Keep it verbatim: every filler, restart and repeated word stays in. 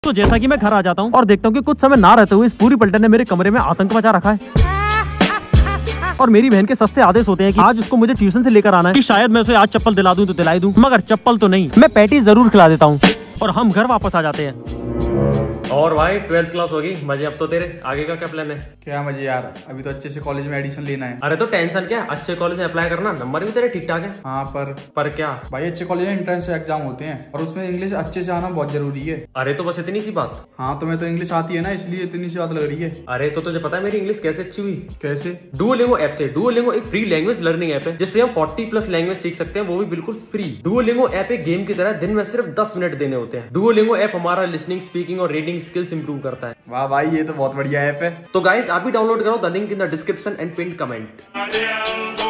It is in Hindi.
तो जैसा कि मैं घर आ जाता हूँ और देखता हूँ कि कुछ समय ना रहते हुए इस पूरी पलटन ने मेरे कमरे में आतंक मचा रखा है। और मेरी बहन के सस्ते आदेश होते हैं कि आज उसको मुझे ट्यूशन से लेकर आना है कि शायद मैं उसे आज चप्पल दिला दूं तो दिलाई दूं, मगर चप्पल तो नहीं, मैं पैटी जरूर खिला देता हूँ और हम घर वापस आ जाते हैं। और भाई ट्वेल्थ क्लास होगी, मजे अब तो तेरे। आगे का क्या प्लान है? क्या मजे यार, अभी तो अच्छे से कॉलेज में एडमिशन लेना है। अरे तो टेंशन क्या, अच्छे कॉलेज में अप्लाई करना, नंबर भी तेरे ठीक ठाक है। हाँ पर पर क्या भाई, अच्छे कॉलेज में एंट्रेंस एग्जाम होते हैं और उसमें इंग्लिश अच्छे से आना बहुत जरूरी है। अरे तो बस इतनी सी बात। हाँ तुम्हें तो इंग्लिश आती है ना, इसलिए इतनी सी बात लग रही है। अरे तो तुझे पता है मेरी इंग्लिश कैसे अच्छी हुई? कैसे? डुओलिंगो ऐप से। डुओलिंगो एक फ्री लैंग्वेज लर्निंग ऐप है जिससे हम चालीस प्लस लैंग्वेज सीख सकते हैं, वो भी बिल्कुल फ्री। डुओलिंगो ऐप एक गेम की तरह दिन में सिर्फ दस मिनट देने होते हैं। डुओलिंगो ऐप हमारा लिसनिंग, स्पीकिंग और रीडिंग स्किल्स इंप्रूव करता है। वाह भाई, ये तो बहुत बढ़िया ऐप है। तो गाइस आप भी डाउनलोड करो, the link in the description and pin comment.